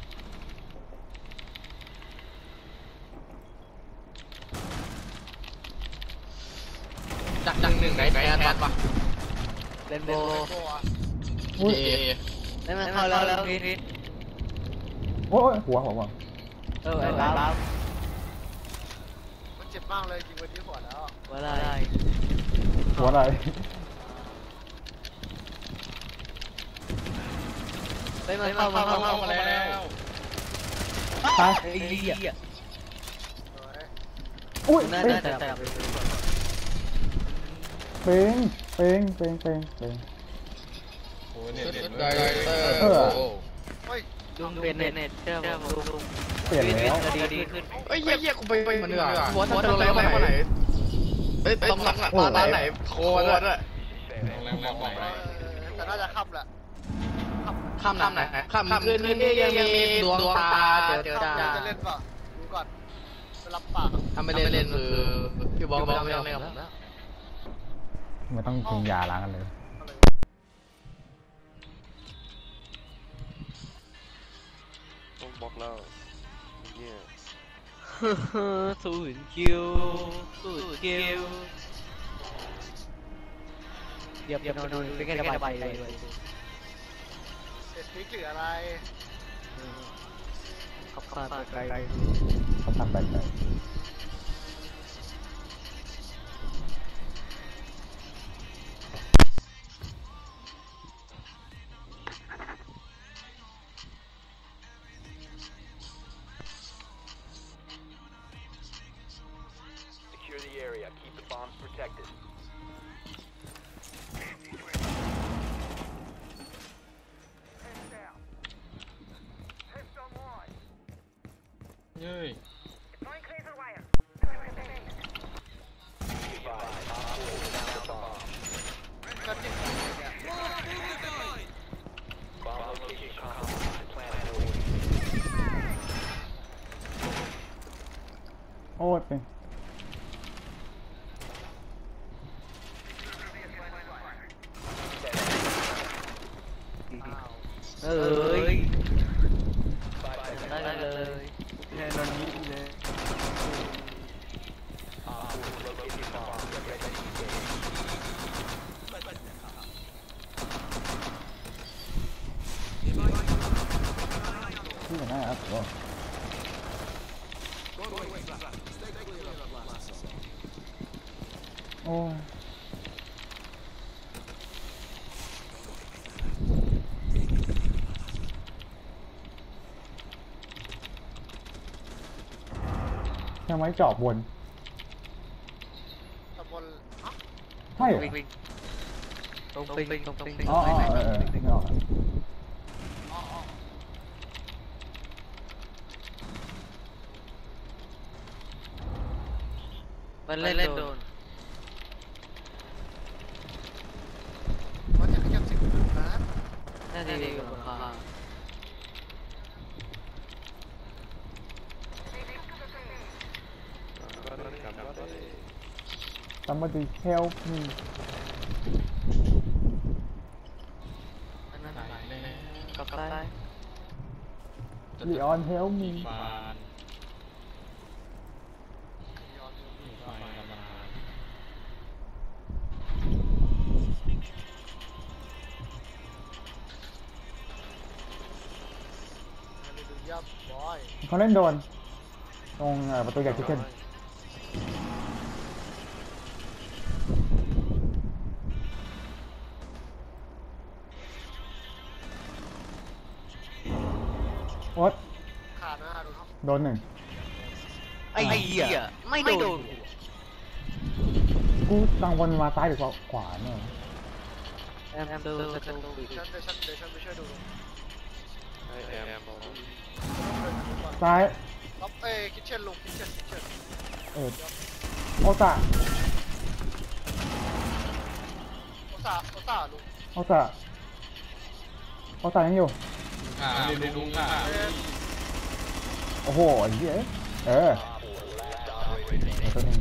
S2: ดักดักหนึ่งไหนไหนอันปะ
S4: เล่นโบ
S3: โบ้อะ
S1: อุ้ย
S4: เล่นมันเข้าแล้วแล้วนี่
S1: โอ้ยหัวหัวหัว
S4: เออไอ้ล้า
S3: มันเจ็บมากเลยจริงวันนี้หัวแล้ว
S4: ว่าอะไร
S1: หัวอะไร
S4: เล่นมันเข้ามาเข้า
S2: เข้า
S4: มา
S2: มาแล้ว
S1: ตาย
S4: ไอ้เหี้ย
S1: อุ้ย
S4: น่า
S1: เป้ง
S4: จะแต่
S1: เป้งเป้งเป้งเป้งเป้ง
S2: โอ้เนี่ยเด็ดไดเตอร์โอ้
S3: เฮ้ย
S4: ลุงเป็นเน็ตเน็ตเจ้าลุงลุง
S1: เปลี่ยนแล้ว
S4: ดีดีขึ้น
S2: เฮ้ยเยี่ยกูไปไปมันเหนื่อยหัวทำอะไรมาไหนเฮ้ยตรงหลังอ่ะร้านไหนโคตรด้วย
S3: แต่น่าจะค่ำแหละ
S2: ข้ามน้ำไหนข้ามคืนนี้ยังมีดวงตาเจอ
S3: ค่ำ
S2: จ้า
S3: จะเล่นป่ะดูก่อนไปรับปาก
S2: ถ้าไม่เล่นเล่นคือพี่บอกไม่ต้องไม่ต้องไม่ต้อง
S1: ไม่ต้องกินยาล้างกันเลย
S6: ต้องบล็อกแล้วเนี่ย
S4: ศูนย์คิวศูนย์คิวเดี๋ยวเดี๋ยวนอนเป็นแค่ระบายไปเลย
S3: เสร็จพิกหรืออะไร
S4: ขับผ่านไปไกล
S1: เขาทำแบบไหน
S5: Secure the area. Keep the bombs protected.
S2: เฮ้ย
S3: ก็จริงเนี่ย
S5: Bomb location compromised. Plan accordingly.
S1: โอ้ยเป็น
S4: เอ้ย
S1: โอ้ทำไมเจาะบน
S3: ตะบนฮะ
S1: ใช่เหรอ
S4: ตรงปิงตรงปิง
S1: อ๋ออ๋อเออเออนึกออกแล้ว
S3: อ๋ออ๋อ
S4: มันเล่นเล่นโดน
S3: มันจะขยับสิบนะ
S4: น่าจะดีกว่า
S1: somebody help me
S4: อันนั้นกับใต้
S1: Leon help me
S2: ฟาน
S3: ย้อนดู
S2: ฟานกำลัง
S3: ดูดูยับบอย
S1: เขาเล่นโดน ตรงเอ่อประตูใหญ่คิทเช่นโอ๊ต
S3: ขาดนะดูครับ
S1: โดนหนึ่ง
S4: ไอ้เหี้ยไม่โดน
S1: กูตังวนมาซ้ายหรือขวาเนี่ย
S4: แอมโดนประตูปิด
S3: ฉันเดี๋ยวฉันเดี๋ยวฉันไปช่วยดู
S6: ไอแอมบอก
S1: ซ้าย
S3: รับเอ้คิทเช่นลุงคิทเช่นคิทเช่น
S1: เออโอตะ
S3: โอซาโอซาลุง
S1: โอตะโอตะยังอยู่
S2: อ่าเรียนรู้ค่ะ
S3: เอ้ย
S1: โอ้โหไอ้เหี้ยเออไอ้ตัวนี้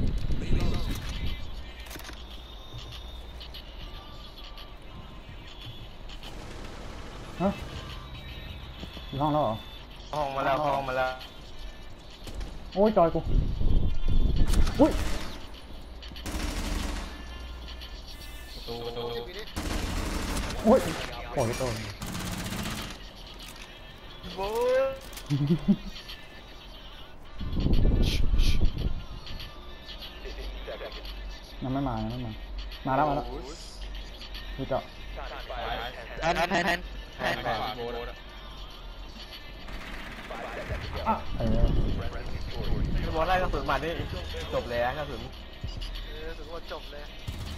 S1: ฮะอยู่ห้องแล้วเหรอ
S7: ห้องมาแล้วห้องมาแล้ว
S1: โอ้ยจอยกูอุ้ย
S2: ประตูประตู
S3: สิบวินิ
S1: โอ้ยโอ้ยตัว
S7: โว้ย
S1: ยังไม่มายังไม่มา มาแล้วมาแล้วดูเจาะ
S4: แทนแทนแทน
S2: แทนขวาโบน
S1: อ่ะเออ
S7: จะบอกได้กระสุนมานี่จบเลยนะกระสุน
S3: เออถือว่าจบเลย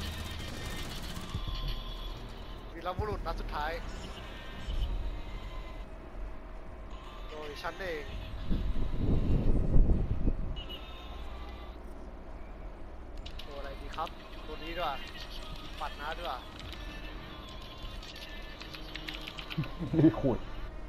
S3: วีรบุรุษนัดสุดท้ายโดยฉันเองตัวอะไรดีครับตัวนี้ด้วยปัดน้าด้วย
S1: รีขูด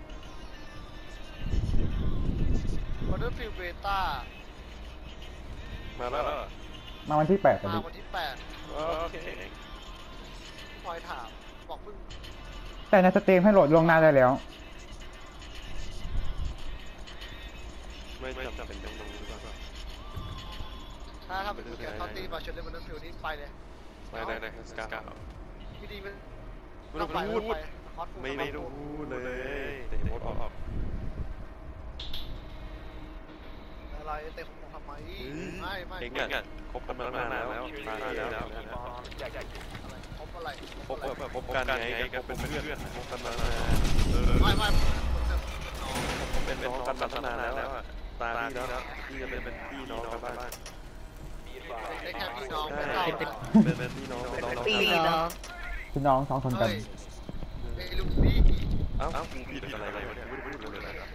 S3: วันเดอร์ฟิลเบต้า
S6: มาแล้ว
S1: มาวันที่แปดแต่
S3: มา
S1: ดิ
S3: วันที่แปด
S6: โอเค
S3: พลอยถามบอกเพิ่ง
S1: แต่ในสตรีมให้โหลดล่วงหน้าได้แล้ว
S6: ไม่จำเป็นต้องลงหรือเปล่า
S3: ถ้าถ้าเป็นแกนทอตตี้มาเชลเลนวันเดอร์ฟิลนี่ไปเลย
S6: ไม่ได้ได้สกาว
S3: พี่ดีมัน
S6: ไม่รู้
S3: ไป
S6: พูด
S3: ไปฮอตฟู
S6: ไม่ไม่รู้เลยแต่โมดออก
S3: อะไรเตะผมทำไมไม่ไม่
S6: เองอ่ะคบกันมาตั้งนานแล้วตายแล้ว
S3: อะไรคบอะไร
S6: คบแบบคบกันไงกันเป็นเพื่อนคบกันมานานเออ
S3: ไม่ไม่คนจะน้อง
S6: เป็นน้องกันมาตั้งนานแล้วอ่ะตาพี่แล้วพี่จะเป็นพี่น้องกันบ้าง
S3: ได้แค่พี่น้องไม่
S6: ใช่
S3: เท่า
S6: เป็นเป็นพี่น้องเป็นน้อง
S4: ปีเนาะ
S1: พี่น้องสองคนกัน
S3: เฮ้ยไอ้ลูกพี่
S6: เอ้าพี่เป็นอะไรกันไม่ได้พูดเลยนะ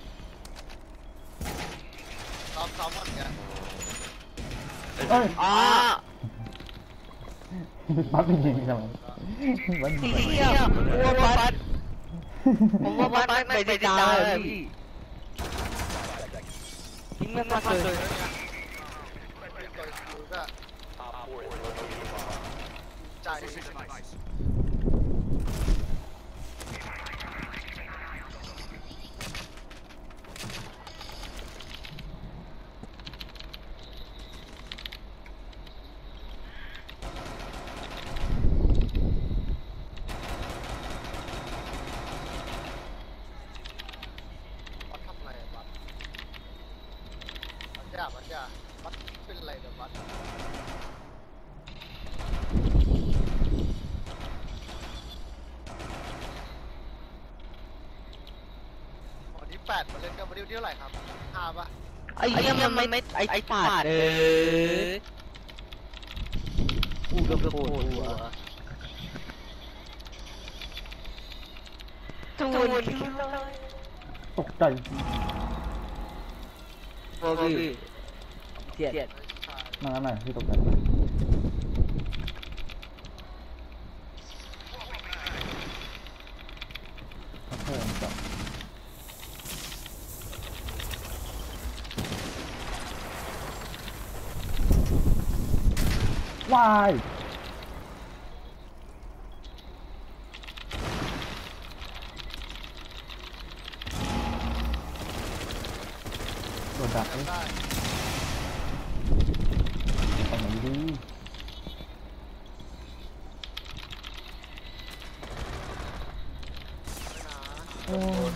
S3: ซ้อมซ้อมหมดเนี่ย
S1: เอ้ย
S4: อ๋อ
S1: ปั๊บจริงๆทำไมมัน
S4: เหี้ยผมว่าบัสผมว่าบัสไม่ไปตายเลยพี่ทิ้งไม่มากเลย
S3: เป็นตัวอยู่ก็ใจ บัตทำอะไรบัตบัตยาบัตยาบัตเป็นอะไรเดี๋ยวบัตดมาเล่นกันวันนี้วันที่เท่าไหร่ครับห้าปะ
S4: ไอ้เหี้ยมันไม่ไอ้ไอ้ปาดเอออู้กระโปรงหัวตูน
S1: ตกใจ
S4: โอ้ยเทียด
S1: นั่นนั่นพี่ตกใจเพิ่มจับวายโดนดักเลย
S3: ได้
S1: ไปไหนดี
S3: นะ
S1: โอ้ย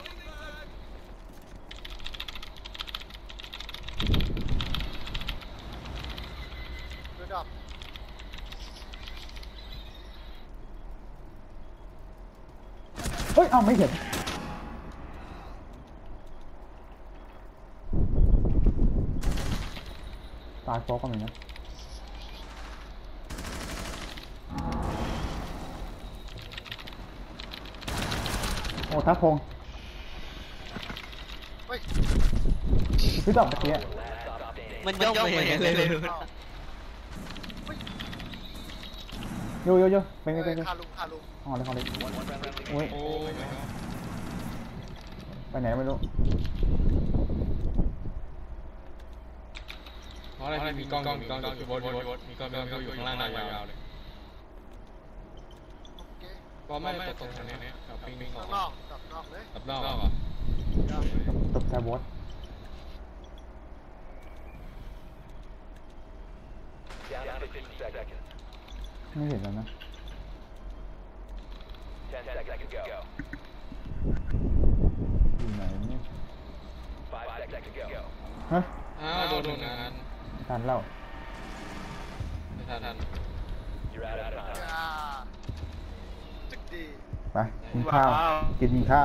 S3: ดูดับ
S1: เฮ้ย เอาไม่เห็น ตายโฟกกันเลยนะ โอ้ทัพพงษ์
S3: เฮ้ย
S1: พี่ตอบเมื่อกี้
S4: มันย่องไปเลยเลย
S3: เอ้า
S1: โยโยโยเป็นไงเป็นไง
S3: คาลุงคาลุง
S1: อ๋อเลยอ๋อเลยโอ้ย
S2: โอ้ย
S1: ไปไหนไม่รู้
S2: เพราะอะไรมีกล้องมีกล้องอยู่บนบนมีกล้องมีกล้องอยู่ข้างล่างยาวเลย
S3: โอเค
S2: ก็ไม่ตกตรงนี้กับปิงปิงออ
S3: ข้าก งนอกกับนอกเลย
S2: กับนอกอ่ะ
S1: ตกใจบอส
S5: Down to fifteen seconds.
S1: ไม่เห็นแล้วนะ
S5: ten seconds to go.
S1: อยู่ไหนเนี่ย
S5: Five seconds to go.
S1: ฮะ
S2: อ้าวโดนโดนงาน
S1: ทันแล้ว
S2: ไม่ทันทัน
S5: You're out of time.
S3: อ่าจึกดี
S1: ไปกินข้าว กินข้าว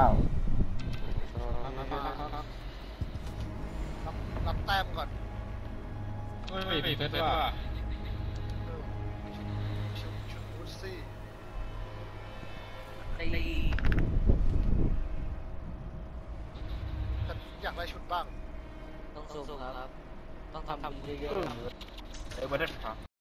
S3: รับรับแต้มก่อน
S2: เฮ้ยผิดเซตว่ะ
S3: เออชุดชุดวูดซี่
S4: ไอ้
S3: แต่อยากได้ชุดบ้าง
S4: ต้องสู้ครับ ต้องทำทำเยอะๆ
S7: เออไม่ได้ครับ